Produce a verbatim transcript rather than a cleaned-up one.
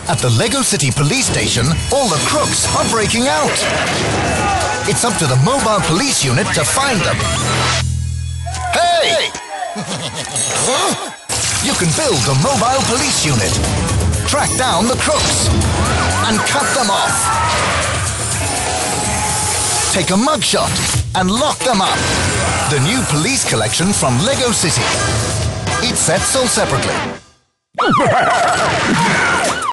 At the Lego City police station, all the crooks are breaking out. It's up to the mobile police unit to find them. Hey! You can build a mobile police unit, track down the crooks, and cut them off. Take a mugshot and lock them up. The new police collection from Lego City. Each set sold separately.